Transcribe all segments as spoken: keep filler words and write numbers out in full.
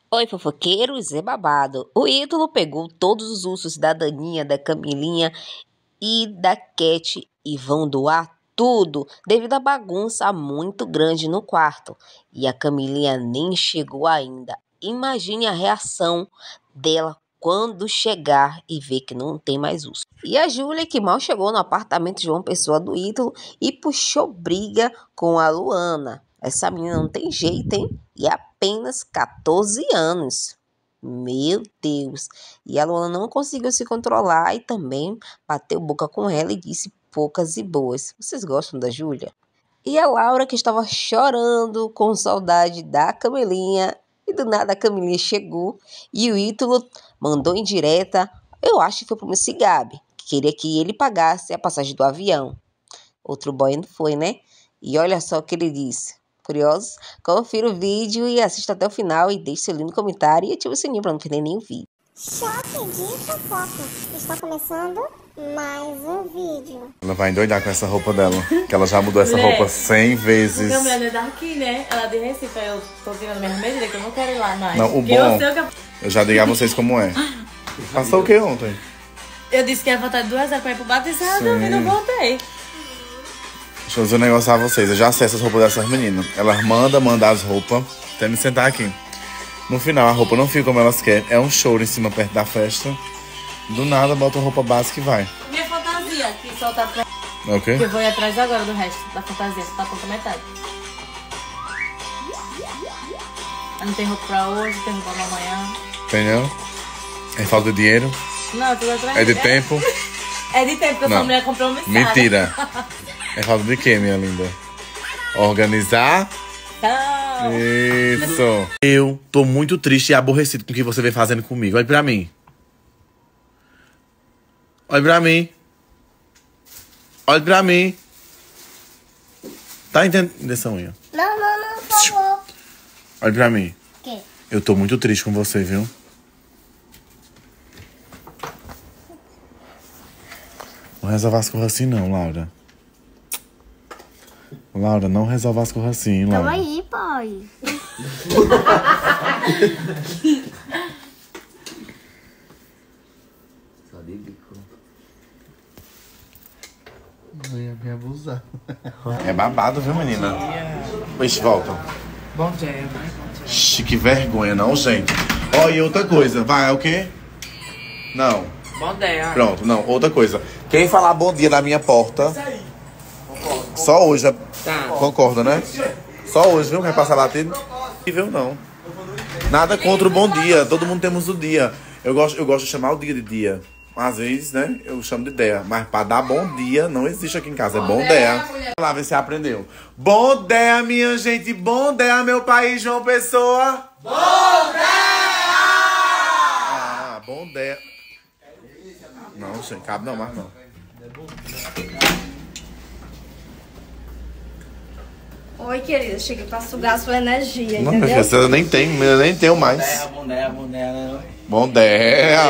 Oi, fofoqueiros, é babado. O Ítalo pegou todos os ursos da Daninha, da Camilinha e da Cat e vão doar tudo devido à bagunça muito grande no quarto. E a Camilinha nem chegou ainda. Imagine a reação dela quando chegar e ver que não tem mais urso. E a Júlia, que mal chegou no apartamento de uma pessoa do Ítalo e puxou briga com a Luana. Essa menina não tem jeito, hein? E é apenas quatorze anos. Meu Deus. E a Luana não conseguiu se controlar e também bateu boca com ela e disse poucas e boas. Vocês gostam da Júlia? E a Laura, que estava chorando com saudade da Camilinha. E do nada a Camilinha chegou e o Ítalo mandou em direta. Eu acho que foi pro Miss Gabi, que queria que ele pagasse a passagem do avião. Outro boy não foi, né? E olha só o que ele disse. Curiosos? Confira o vídeo e assista até o final e deixe seu lindo comentário e ative o sininho para não perder nenhum vídeo. Choque de fofoca. Está começando mais um vídeo. Ela vai endoidar com essa roupa dela, que ela já mudou essa Lê, roupa cem vezes. Porque a mulher é daqui, né? Ela é de Recife, aí eu tô tirando minha medida que eu não quero ir lá mais. Não, o Porque bom, eu, sei o que eu... eu já digo a vocês como é. Passou o que ontem? eu disse que ia voltar de duas horas pra ir pro batizado Sim. e não voltei. Deixa eu dizer um negócio a vocês. Eu já sei essas roupas dessas meninas. Elas mandam mandar as roupas. Até me sentar aqui. No final, a roupa não fica como elas querem. É um show em cima, perto da festa. Do nada, bota roupa básica e vai. Minha fantasia, que só tá pra... Ok? Que eu vou ir atrás agora do resto da fantasia, que tá pronta metade. Aí não tem roupa pra hoje, tem roupa pra amanhã. Entendeu? É falta de dinheiro? Não, tudo atrás. É de tempo? É de tempo, porque Não. essa mulher comprou um missão. Mentira. É falta de quê, minha linda? Organizar? Então... Isso. Eu tô muito triste e aborrecido com o que você vem fazendo comigo. Olha pra mim. Olha pra mim. Olha pra mim. Tá entendendo essa unha? Não, não, não, por favor. Olha pra mim. O quê? Eu tô muito triste com você, viu? Não resolve as coisas assim não, Laura. Laura, não resolve as coisas assim, Laura. Calma aí, pai. Só de bico. Não ia me abusar. É babado, viu, menina? Pois volta. Bom dia, né? Que vergonha, não, gente. Ó, e outra coisa. Vai, é o quê? Não. Bom dia. Pronto, não. Outra coisa. Quem falar bom dia na minha porta... Só hoje. Tá. Concorda, né? Só hoje, viu? Quer passar batido? Viu, não. Nada contra o bom dia. Todo mundo temos o dia. Eu gosto, eu gosto de chamar o dia de dia. Às vezes, né? Eu chamo de ideia. Mas pra dar bom dia, não existe aqui em casa. É bom dia. Vamos lá ver se você aprendeu. Bom dia, minha gente. Bom dia, meu país, João Pessoa. Bom dia! Ah, bom dia. Não, gente. Cabe não, mas não. Oi, querida, cheguei pra sugar a sua energia, Não, entendeu? eu nem tenho, eu nem tenho mais. Boné, boné, boné. Bom dia!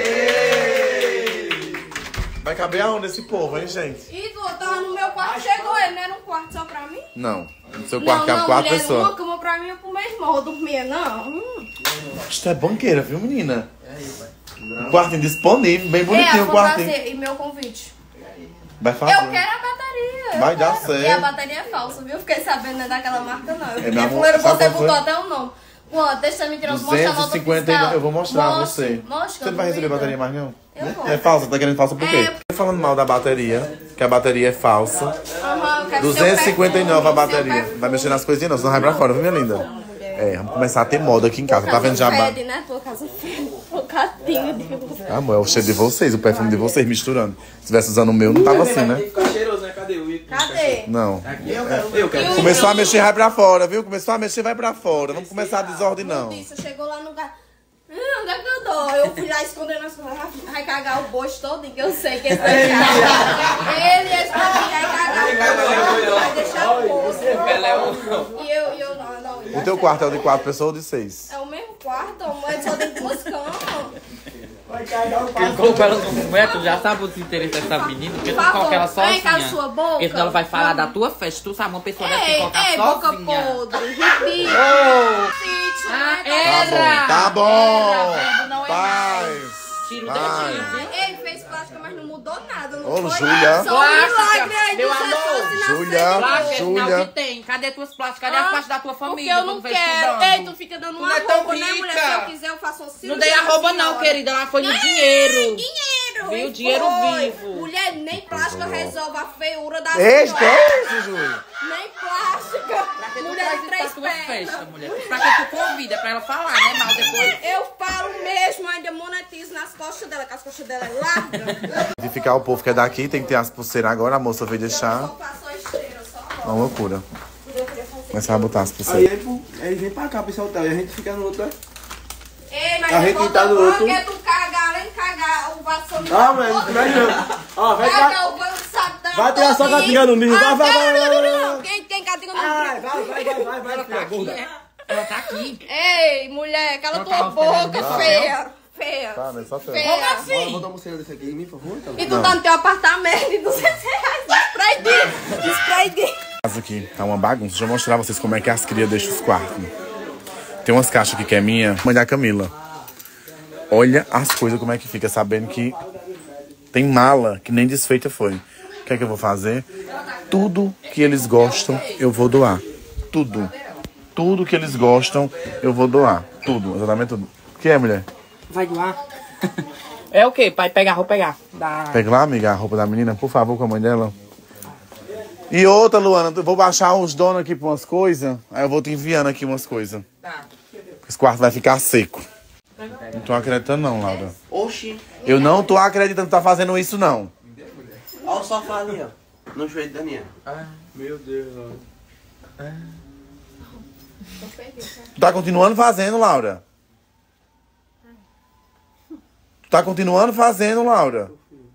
Vai caber aonde esse povo, hein, gente? E tu tava no meu quarto, chegou ele, não era um quarto só pra mim? Não, no seu quarto não, cabe não, quatro mulher, pessoas. uma cama pra mim e pro meu irmão, eu dormia, não. Hum. Isto é banqueira, viu, menina? Um quartinho disponível, bem bonitinho é, o vou quartinho. fazer, e meu convite? Vai fazer. Eu quero a bateria. Vai eu dar quero. certo. E a bateria é falsa, viu? Fiquei sabendo, não é daquela marca, não. Eu É, fiquei meu amor, fuleiro, sabe você qual foi? botou até o nome. Quanto? Deixa eu me tirar, mostrar a nota duzentos e cinquenta e nove, fiscal. eu vou mostrar a Mostre, você. mostre, Você não vai receber duvida. bateria mais, não? Eu vou. É falsa, tá querendo falsa por quê? É. Tô falando mal da bateria, que a bateria é falsa. Aham, eu quero duzentos e cinquenta e nove a seu bateria. perfume. Vai mexer nas coisinhas não, senão vai pra fora, viu, minha linda? É, vamos começar a ter moda aqui em casa. Tá vendo já? Fede, né? Tua casa fede. Bocadinho de você. Amor, é o cheiro de vocês, o perfume de vocês misturando. Se tivesse usando o meu, não tava assim, né? Ficar cheiroso, né? Cadê o Ico? Cadê? Não. Eu quero. Eu quero. Começou a mexer, vai pra fora, viu? Começou a mexer, vai pra fora. Vamos começar a desordem, não. Isso, chegou lá no lugar. Hum, onde é que eu dou? Eu fui lá escondendo as coisas. Vai cagar o bojo todo, que eu sei que esse vai cagar. Ele e esse vai cagar o bojo. Vai deixar o poço. E eu, e eu não, não. O teu quarto é o de quatro pessoas ou de seis? É o mesmo quarto, mas só tem duas camas. Como ela não é, tu já sabe os interesses dessa menina, porque tu coloca ela sozinha. Ei, cala sua boca. Então ela vai falar da tua festa, tu sabe, uma pessoa deve Ei, colocar ei, sozinha. boca podre, ridículo. Ah, Era. era! Tá bom! Era, não é Paz! Tiro Vai. daqui. Ele fez plástica, mas não mudou nada. Não Ô, foi Júlia. só um milagre aí Meu do amor. Jesus na Júlia. frente. Plástica, Júlia. Júlia. que tem? Cadê tuas plásticas? Cadê as plásticas da tua Porque família? eu não quando vai quero. estudando? Ei, tu fica dando Tu uma não é tão roupa, né, mulher? rica. Se eu quiser, eu faço um cirurgia. Não dei a roupa não, senhora. querida. Ela foi no dinheiro. Dinheiro. Viu? e Dinheiro foi. vivo. Mulher, nem plástica resolve a feiura da Este senhora. é isso, Júlia. Nem plástica. Mulher de Pra três tua festa, pernas. mulher. Pra que tu convida? Pra ela falar, né? Mal depois. Eu falo mesmo, ainda monetizo nas costas dela, que as costas dela é larga. De ficar o povo que é daqui, tem que ter as pulseiras agora. A moça veio deixar. Só passou esteira, só. Uma loucura. Começar a botar as Aí pulseiras. ele, ele vem pra cá, pro esse hotel, e a gente fica no outro. Ei, mas A eu gente vou tá no tomar, outro. que tu cagar, além de cagar o vassouro. Ah, mas vai Ó, vai Caga pra... o bançado. Vai ter a sua catinga no ninho, vai, vai, vai, vai, vai, vai. Quem tem catinga no Vai, ninho? vai, vai, vai, vai, vai, Ela tá filha, aqui, gorda. né? Ela tá aqui. Ei, mulher, cala Ela tua tava boca, esperando feia. Feia. Tá, mas só tem. Feia. Como Bora, assim? bota uma cena desse aqui em mim, por favor, então. E tu tá no teu apartamento de duzentos reais. Spray de. Spray de. Casa aqui tá uma bagunça. Deixa eu mostrar pra vocês como é que as crias deixam os quartos. Tem umas caixas aqui que é minha, mãe da Camila. Olha as coisas como é que fica, sabendo que tem mala que nem desfeita foi. O que é que eu vou fazer? Tudo que eles gostam, eu vou doar. Tudo. Tudo que eles gostam, eu vou doar. Tudo, exatamente tudo. O que é, mulher? Vai doar? É o quê? Pai, pegar, vou pegar. Dá. Pega lá, amiga, a roupa da menina, por favor, com a mãe dela. E outra, Luana, eu vou baixar os donos aqui pra umas coisas, aí eu vou te enviando aqui umas coisas. Tá. Esse quarto vai ficar seco. Não tô acreditando não, Laura. Oxi. Eu não tô acreditando que tá fazendo isso, não. Olha o sofá ali, ó. No joelho da Daniel. Meu Deus, ó. Tu tá continuando fazendo, Laura. Tu tá continuando fazendo, Laura.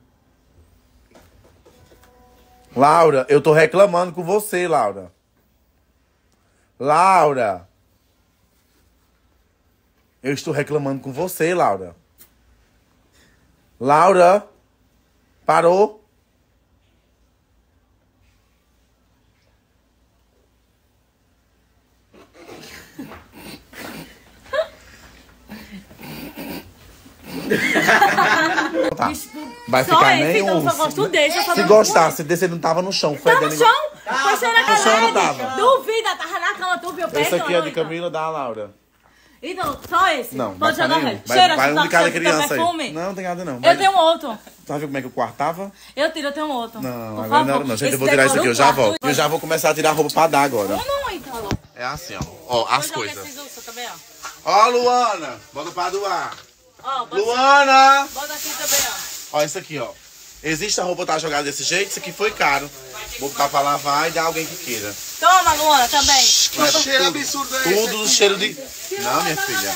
Laura, eu tô reclamando com você, Laura. Laura. Eu estou reclamando com você, Laura. Laura. Parou? Tá. Vai Só ficar esse, nem então um. só gosto desse. Eu só Se não- gostasse, desse não tava no chão. Tá no fedendo chão? igual- Foi cheira No chão não Caled. tava. Duvida, tava na cama, tu viu? Esse Pensa, aqui é de não, então. Camila da Laura. Então, só esse. Não, Pode vai jogar ficar o nenhum. resto. Vai, Cheira, vai um de tá cada cheiro de criança aí. perfume. Não, não tem nada não. Eu Mas- tenho outro. Tu vai ver como é que o quarto tava? Eu tiro, eu tenho outro. Não, Por agora favor. não, não. Gente, Esse eu vou tirar isso aqui, eu já decora o volto. quarto. Eu já vou começar a tirar a roupa pra dar agora. Não, não, então. É assim, ó. Ó, as Vou jogar coisas. esses ursos também, ó. Ó, Luana, bota pra doar. Ó, bota, Luana! bota aqui também, ó. Ó, isso aqui, ó. Existe a roupa tá jogada desse jeito, isso aqui foi caro. Vou botar pra lavar e dar alguém que queira. Toma, Luana, também. Que cheiro absurdo é esse? Tudo cheiro de... Não, minha filha.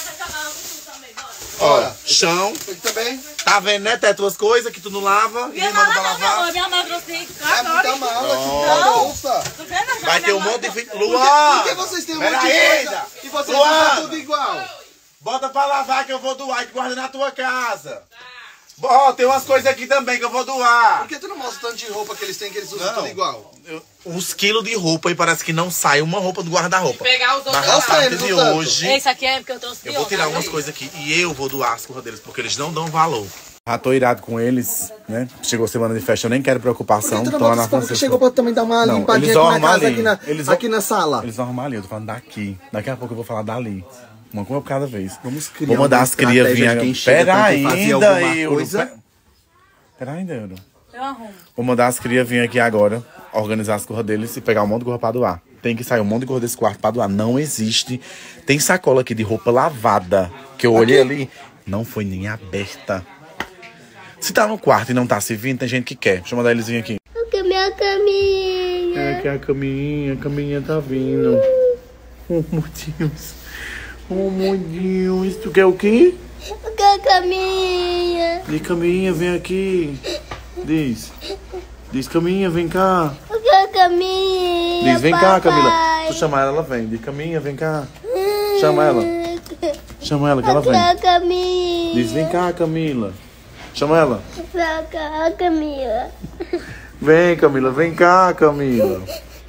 Ó, chão. Também. Tá vendo, né? Tem tuas coisas que tu não lava e Minha nem manda mala pra não, meu lavar. amor. Minha mala trouxe É muita mala, Não. bolsa. Tu vê, né? Vai Minha ter um mala- monte de... fi- Luan! Por que vocês têm um monte de Peraí, coisa e vocês Luan! usam tudo igual? Bota pra lavar que eu vou doar e tu guarda na tua casa. Ó, tem umas coisas aqui também que eu vou doar. Por que tu não mostra o tanto de roupa que eles têm que eles usam Não. tudo igual? Eu- Uns quilos de roupa e parece que não sai uma roupa do guarda-roupa. Pegar os outros. Mas a Olha parte eles, de o tanto. hoje, Esse aqui é porque eu trouxe de eu vou ontem. tirar umas coisas aqui e eu vou doar as coisas deles, porque eles não dão valor. Já tô irado com eles, né? Chegou semana de festa, eu nem quero preocupação. Por que tu não tô lá bota na esse povo que Francisco. chegou pra também dar uma Não, limpadinha eles aqui vão na arrumar casa, ali. aqui na, Eles vão- aqui na sala? Eles vão arrumar ali, eu tô falando daqui. Daqui a pouco eu vou falar dali. Uma coisa por cada vez. Vamos criar Vou mandar uma as crias estratégia vir de quem aqui. chega Pera pra quem fazer ainda, alguma Euro. coisa. Pe- Pera ainda, Euro. Eu arrumo. Vou mandar as crias vir aqui agora, organizar as coisas deles e pegar um monte de coisa pra doar. Tem que sair um monte de coisa desse quarto pra doar. Não existe. Tem sacola aqui de roupa lavada, que eu olhei ali, não foi nem aberta. Se tá no quarto e não tá se vindo, tem gente que quer. Deixa eu mandar eles virem aqui. Eu quero minha caminha. É que a caminha, a caminha tá vindo. Oh, meu Deus. Oh, meu Deus. Tu quer o quê? Eu quero caminha. Diz, caminha, vem aqui. Diz. Diz, caminha, vem cá. Eu quero caminha. Diz, vem cá, papai. Camila. Se tu chamar ela, ela vem. Diz, caminha, vem cá. Chama ela. Chama Chama ela que ela vem. Vem cá, Camila. Diz, vem cá, Camila. Chama ela. Vem cá, Camila. Vem, Camila, vem cá, Camila.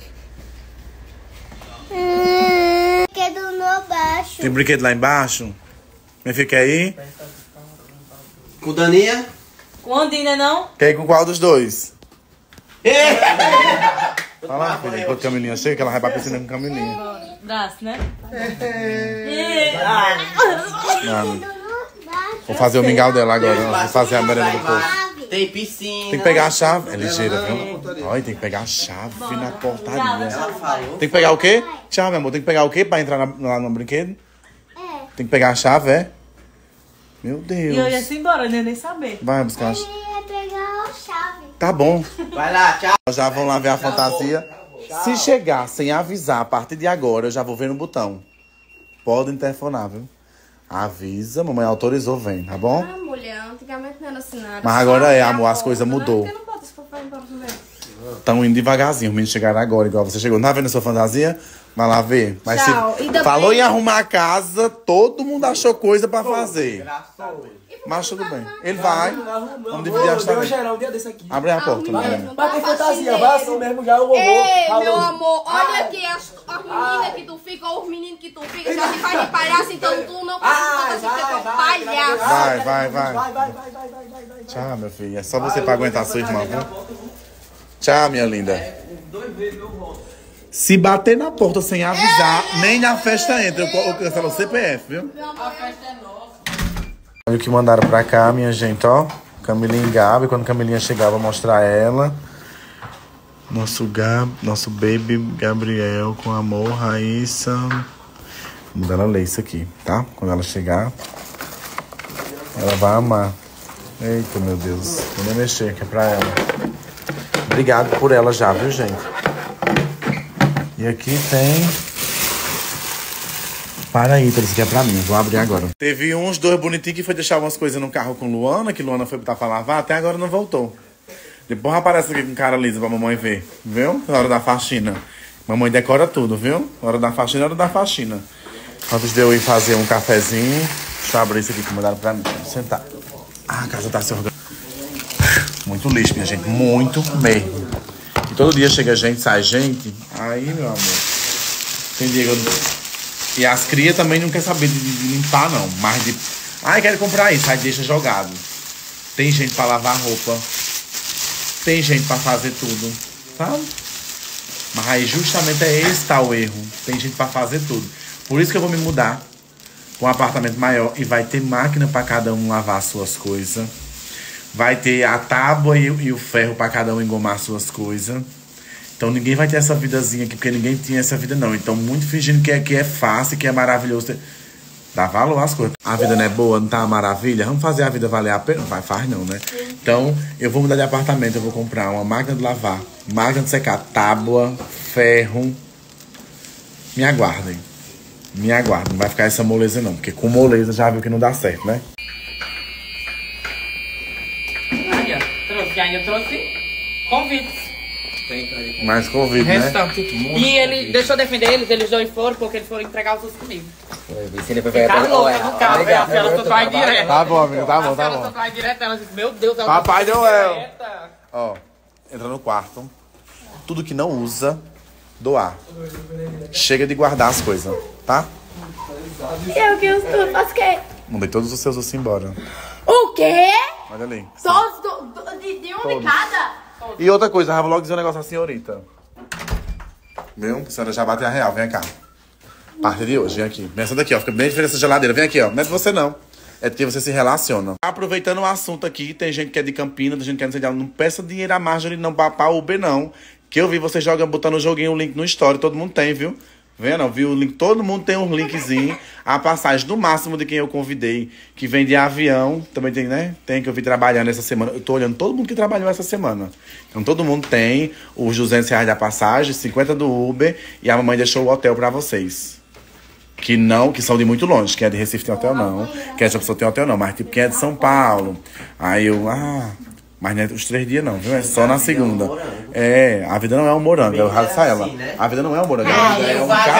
Brinquedo no baixo. Tem brinquedo lá embaixo? Minha filha quer ir? Com Daninha? Com Andina, não? Quer ir com qual dos dois? Fala, filha, enquanto Camilinha chega, que ela vai pra piscina com Camilinha. Braço, né? Não, vou fazer o mingau dela agora. Vou fazer a merenda do povo. Tem piscina. Tem que pegar a chave. É ligeira, viu? Olha, tem que pegar a chave na portaria. Ela falou. Tem que pegar o quê? Tchau, meu amor. Tem que pegar o quê pra entrar na- lá no brinquedo? É. Tem que pegar a chave, é? Meu E eu ia Deus. se embora, nem nem saber. Vai buscar a Ele chave. ia pegar a chave. Tá bom. Vai lá, tchau. Já vão lá ver a fantasia. Se chegar sem avisar, a partir de agora, eu já vou ver no botão. Podem telefonar, viu? Avisa, mamãe autorizou, vem, tá bom? Ah, mulher, antigamente não era assim nada. Mas agora é, Só amor, as a coisas porta, mudou. Por que não bota esse papai embora também? Estão indo devagarzinho, os meninos chegaram agora, igual você chegou. Não tá vendo a sua fantasia? Vai lá ver. Mas Tchau. se E também- falou em arrumar a casa, todo mundo achou coisa pra fazer. Mas tudo bem. Ele vai. Vamos dividir a Deu chave. geral um dia desse aqui. Abre a porta, Vai, menina. não Mas tem dá fantasia, faxina. vai assim mesmo já o robô. Ei, Falou. meu amor, olha aqui as, as meninas que tu fica, ou os meninos que tu fica, já te faz de palhaço, então tu não precisa Vai, fantasia, porque tu é vai, palhaço. Vai, vai, vai. Vai, vai, vai, vai, vai, vai, vai. Tchau, meu filho. É só você pra aguentar a sua irmã, viu? Tchau, minha linda. Se bater na porta sem avisar, nem na festa entra. Eu, eu cancelo o C P F, viu? Olha o que mandaram pra cá, minha gente, ó. Camilinha e Gabi. Quando Camilinha chegar, eu vou mostrar ela. Nosso Gab, nosso baby Gabriel com amor, Raíssa. Vamos dar ela ler isso aqui, tá? Quando ela chegar, ela vai amar. Eita, meu Deus. Vou nem mexer, que é pra ela. Obrigado por ela já, viu, gente? E aqui tem... Para aí, isso aqui é pra mim. Vou abrir agora. Teve uns dois bonitinhos que foi deixar algumas coisas no carro com Luana, que Luana foi botar pra lavar, até agora não voltou. Depois aparece aqui com cara lisa pra mamãe ver, viu? Na hora da faxina. Mamãe decora tudo, viu? Na hora da faxina, na hora da faxina. Antes de eu ir fazer um cafezinho, deixa eu abrir isso aqui que mandaram pra mim. Vou sentar. Ah, a casa tá se organizando. Muito lixo, minha gente. Muito mesmo. E todo dia chega gente, sai gente. Aí, meu amor. Tem dia que eu... E as crias também não querem saber de, de limpar, não. Mas de... Ai, quero comprar isso. Aí deixa jogado. Tem gente pra lavar roupa. Tem gente pra fazer tudo. Sabe? Mas aí justamente é esse tá o erro. Tem gente pra fazer tudo. Por isso que eu vou me mudar pra um apartamento maior. E vai ter máquina pra cada um lavar as suas coisas. Vai ter a tábua e, e o ferro pra cada um engomar as suas coisas. Então ninguém vai ter essa vidazinha aqui, porque ninguém tinha essa vida não. Então muito fingindo que é, que é fácil, que é maravilhoso. Dá valor às coisas. A vida não é boa, não tá uma maravilha? Vamos fazer a vida valer a pena? Vai, faz não, né? Então eu vou mudar de apartamento, eu vou comprar uma máquina de lavar, máquina de secar, tábua, ferro. Me aguardem. Me aguardem, não vai ficar essa moleza não, porque com moleza já viu que não dá certo, né? Aí, ó. Trouxe, ainda trouxe convites. Mais convite, né? Restante. E ele deixou defender eles, eles dois foram porque eles foram entregar os seus comigo. Se ele foi pegar Ficaram loucos no carro, velho. A ela tocou aí direto. Tá bom, amigo, tá bom, A tá ela bom. tocou aí direto, ela disse, meu Deus, ela Papai tocou Noel. direta. Ó, entra no quarto. Tudo que não usa, doar. Chega de guardar as coisas, tá? Eu que eu faço o quê? Mandei todos os seus ossos embora. O quê? Olha ali. Todos do, do, de, de um Todos. de cada? E outra coisa, eu vou logo dizer um negócio à senhorita. Viu? A senhora já bateu a real, vem cá. Parte de hoje, vem aqui. Vem essa daqui, ó. Fica bem diferente essa geladeira. Vem aqui, ó. Não é de você, não. É porque você se relaciona. Aproveitando o assunto aqui, tem gente que é de Campinas, tem gente que é de São Paulo. Não peça dinheiro a Marjorie, não pra pra Uber, não. Que eu vi você jogando, botando o joguinho, o link no story. Todo mundo tem, viu? Vendo? Viu o link? Todo mundo tem um linkzinho. A passagem do máximo de quem eu convidei, que vem de avião. Também tem, né? Tem que eu vi trabalhando essa semana. Eu tô olhando todo mundo que trabalhou essa semana. Então todo mundo tem os duzentos reais da passagem, cinquenta do Uber. E a mamãe deixou o hotel pra vocês. Que não, que são de muito longe. Quem é de Recife tem hotel, não. Quem é de pessoa tem hotel, não. Mas tipo, quem é de São Paulo. Aí eu, ah... Mas não é os três dias não, viu? É só na segunda. É, a vida não é um morango, é o Rafaela. A vida não é um morango, a vida é um cachorro.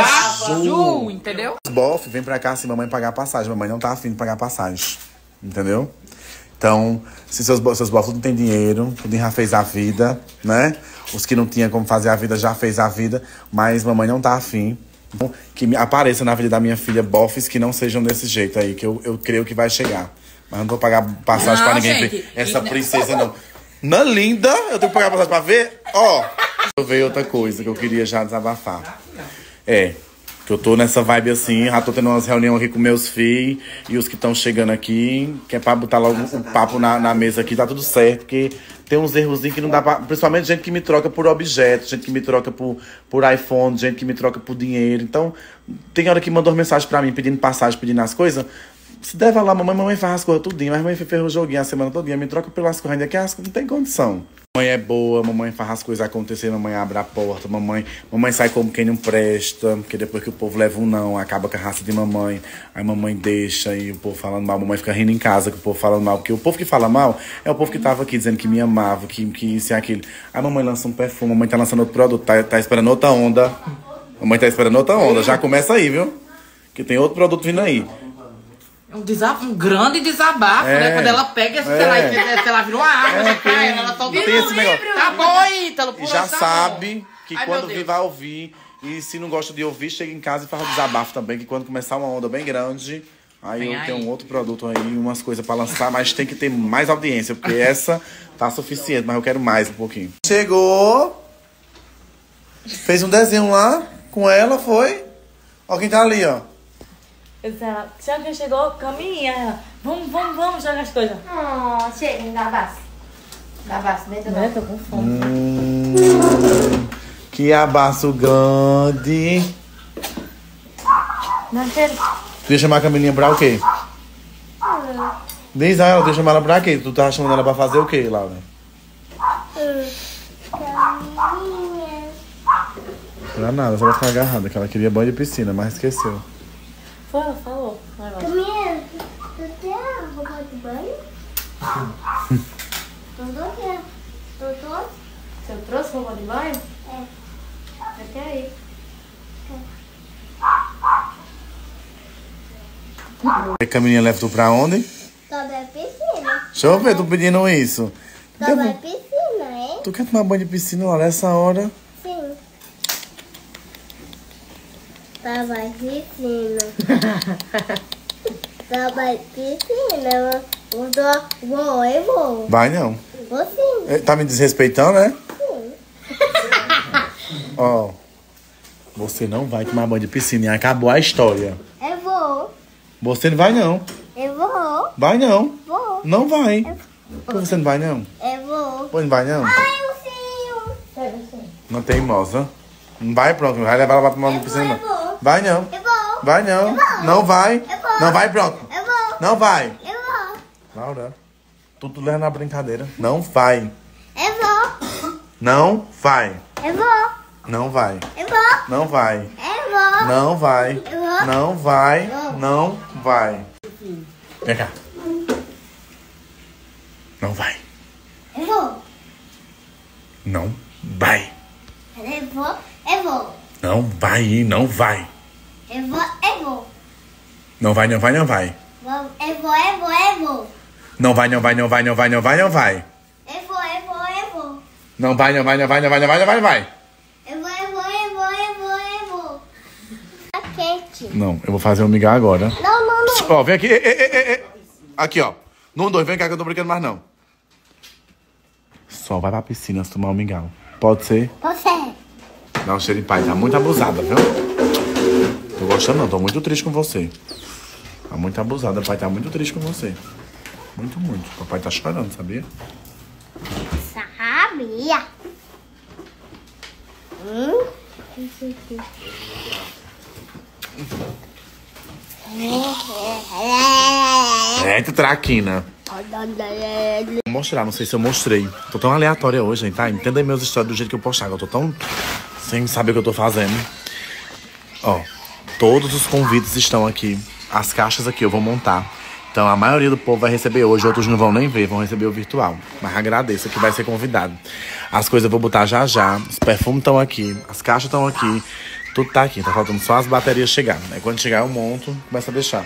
Ju, entendeu? Os bof, vem pra cá se mamãe pagar a passagem. Mamãe não tá afim de pagar a passagem. Entendeu? Então, se seus, seus bofs não tem dinheiro, tudo já fez a vida, né? Os que não tinham como fazer a vida já fez a vida, mas mamãe não tá afim. Então, que me apareça na vida da minha filha bofs que não sejam desse jeito aí, que eu, eu creio que vai chegar. Mas não vou pagar passagem não, pra ninguém gente, ver essa princesa, não. Na linda, eu tenho que pagar passagem pra ver? Ó, oh, eu vejo outra coisa que eu queria já desabafar. É, que eu tô nessa vibe assim, já tô tendo umas reuniões aqui com meus filhos e os que estão chegando aqui, que é pra botar logo um papo na, na mesa aqui, tá tudo certo, porque tem uns errozinhos que não dá pra... Principalmente gente que me troca por objetos, gente que me troca por, por iPhone, gente que me troca por dinheiro. Então, tem hora que mandou mensagem pra mim pedindo passagem, pedindo as coisas. Se der, vai lá, mamãe, mamãe faz as coisas tudinho, mas mamãe fez o joguinho a semana todinha, me troca pelas coisas, ainda que as coisas não tem condição. Mamãe é boa, mamãe faz as coisas acontecer, mamãe abre a porta, mamãe, mamãe sai como quem não presta, porque depois que o povo leva um não, acaba com a raça de mamãe, aí mamãe deixa e o povo falando mal, mamãe fica rindo em casa com o povo falando mal, porque o povo que fala mal é o povo que tava aqui dizendo que me amava, que, que isso e aquilo. Aí mamãe lança um perfume, mamãe tá lançando outro produto, tá, tá esperando outra onda, mamãe tá esperando outra onda, já começa aí, viu? Que tem outro produto vindo aí. Um, desab... um grande desabafo, é, né? Quando ela pega, é. se, ela, se ela vira uma arma, é, já cai, ela, ela solta tem esse negócio. Tá bom, Ítalo, e já sabe que Ai, quando vir vai ouvir. E se não gosta de ouvir, chega em casa e faz o desabafo também. Que quando começar uma onda bem grande, aí Vem eu aí. tenho um outro produto aí, umas coisas pra lançar. Mas tem que ter mais audiência, porque essa tá suficiente, mas eu quero mais um pouquinho. Chegou. Fez um desenho lá com ela, foi? Ó quem tá ali, ó. Eu disse, ela, se alguém chegou, caminha. Ela, vamos, vamos, vamos jogar as coisas. Oh, chega, me dá abraço. Dá abraço, dentro do... Eu tô com fome. Hum, que abraço grande. Não, quero. Tu ia chamar a Camilinha pra o quê? Hum. Diz a ela, tu ia chamar ela pra quê? Tu tava chamando ela pra fazer o quê, Laura? Hum. Caminha. Pra nada, só vai ficar agarrada, que ela queria banho de piscina, mas esqueceu. Foi, ela falou. Caminha, tu quer roupa de banho? Tudo quer. Tu trouxe? Você trouxe roupa de banho? É. Eu quero ir. A Camilinha leva tu pra onde? Toda a piscina. Deixa eu ver tu pedindo isso. Toda a piscina, hein? Tu quer tomar banho de piscina lá nessa hora? Sim. Tava piscina. Tava piscina. Vou, eu vou. Vai não. Vou sim. Tá me desrespeitando, né? Sim. Ó. Você não vai tomar banho de piscina e acabou a história. Eu vou. Você não vai não. Eu vou. Vai não. Vou. Não vai. Por que você não vai não? Eu vou. Pois não vai não? Ai, eu sim. Pega sim. Não tem moça. Não vai, pronto. Não vai levar ela pra tomar banho de piscina. Eu vou. Vai não. Eu vou. Vai não. Eu vou. Não vai. Eu vou. Não vai, pronto. Eu vou. Não vai. Eu vou. Laura, tudo leva na brincadeira. Não vai. Eu vou. Não vai. Eu vou. Não vai. Eu vou. Não vai. Eu vou. Não vai. Eu vou. Não vai. Não vai. Vem cá. Não vai. Eu vou. Não vai. Eu vou. Eu vou. Não vai. Não vai. Eu vou. Eu vou. Não vai, não vai, não vai. Vou. Eu vou. Eu vou. Eu vou. Não vai, não vai, não vai, não vai, não vai, não vai. Eu vou. Eu vou. Eu vou. Não vai, não vai, não vai, não vai, não vai, não vai, não vai. Eu vou. Eu vou. Eu vou. Eu vou. Eu vou. Tá quente. Não, eu vou fazer um mingau agora. Não, não, não. Ó, vem aqui. Ei, ei, ei, ei. Aqui, ó. Num, dois, vem cá que eu tô brincando mais não. Só vai pra piscina se tomar um mingau. Pode ser? Você. Dá um cheiro em paz. Tá muito abusada, viu? Tô gostando não, tô muito triste com você. Tá muito abusada, pai tá muito triste com você. Muito, muito. Papai tá chorando, sabia? Sabia. Hum? Eita, traquina. Vou mostrar, não sei se eu mostrei. Tô tão aleatória hoje, hein, tá? Entenda aí meus stories do jeito que eu postar. Eu tô tão sem saber o que eu tô fazendo. Ó, todos os convites estão aqui. As caixas aqui eu vou montar. Então a maioria do povo vai receber hoje, outros não vão nem ver, vão receber o virtual. Mas agradeço que vai ser convidado. As coisas eu vou botar já já. Os perfumes estão aqui, as caixas estão aqui. Tudo tá aqui, tá faltando só as baterias chegar. Aí quando chegar eu monto, começa a deixar.